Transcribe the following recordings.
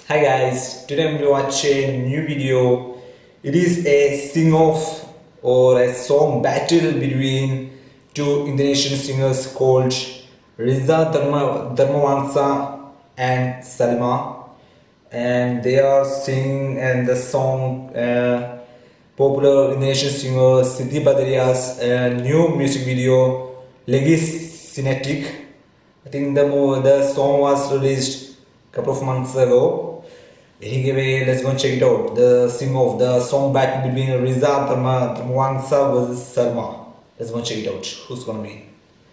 Hi guys, today I'm going to watch a new video. It is a sing-off or a song battle between two Indonesian singers called Riza Dharmawangsa and Salma, and they are singing and the song popular Indonesian singer Siti Badriah's new music video Legis Cinetic. I think the song was released a couple of months ago. Anyway, let's go and check it out. The sing of the song battle between Riza Dharmawangsa versus Salma. Let's go and check it out. Who's gonna be?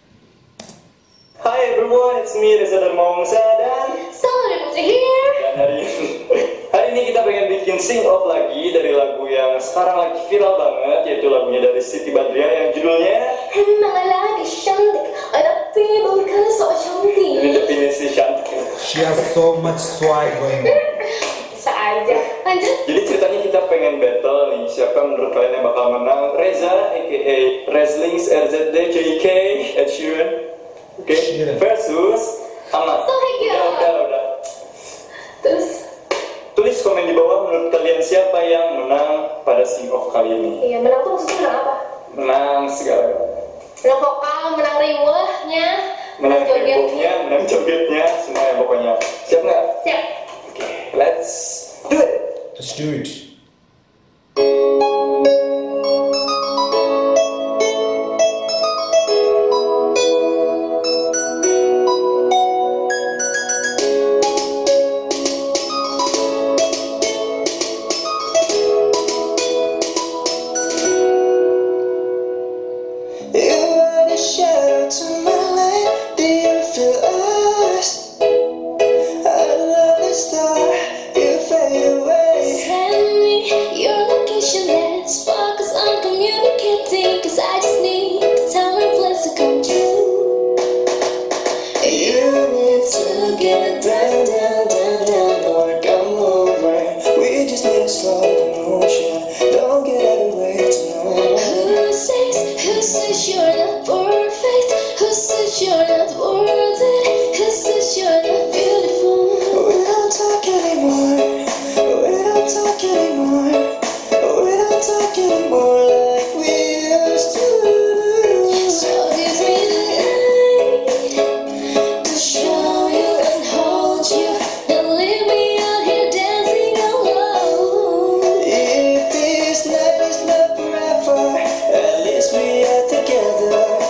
Hi everyone, it's me Riza Dharmawangsa dan Salma here. Dan hari ini kita pengen bikin sing off lagi dari lagu yang sekarang lagi viral banget, yaitu lagunya dari Siti Badriah yang judulnya Emang lagi cantik, tapi bukan so cantik. ini definisi cantik. She has so much swag going on. Bisa aja. Lanjut. Jadi ceritanya kita pengen battle nih, siapa menurut kalian yang bakal menang? Reza aka Wrestlings RZD JK Ed Sheeran, oke, Sheeran. versus Ahmad. Sohega. Udah. Terus Tulis komen di bawah menurut kalian siapa yang menang pada sing off kali ini. iya, menang tuh maksudnya menang apa? Menang segala. Menang vokal, menang riwahnya, Menang jogetnya. hebohnya, menang jogetnya, semuanya pokoknya. Siap nggak? Siap. Oke, let's do it. Let's do it. At least we are together.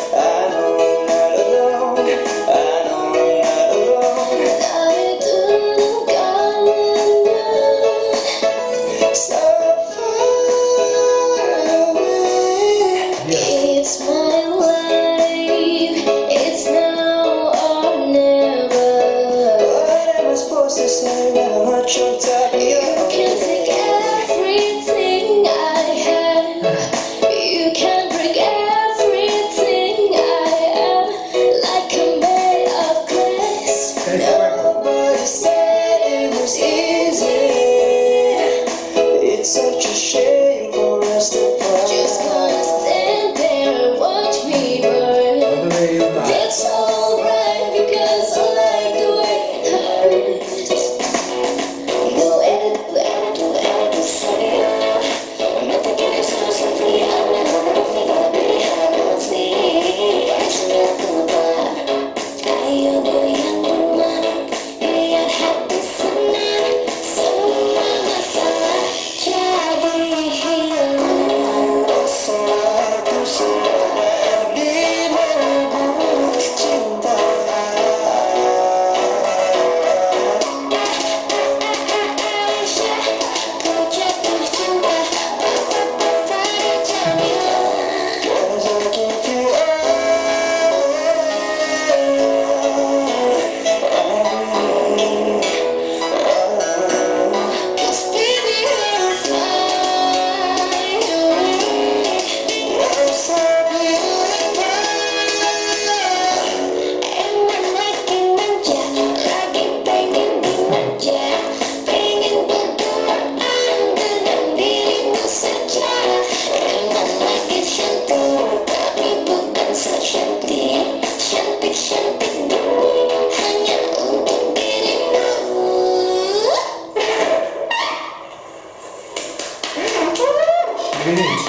minute.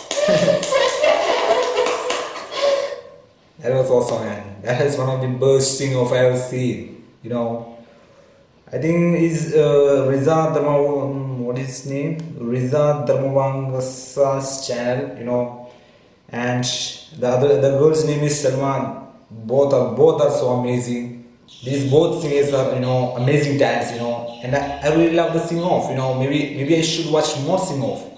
That was awesome, man. That is one of the best sing off I ever seen. You know, I think is Riza what is his name? Riza Dharmavangasa's channel. You know, and the girl's name is Salman. Both are so amazing. These both singers are, you know, amazing talents. You know, and I really love the sing off. You know, maybe I should watch more sing off.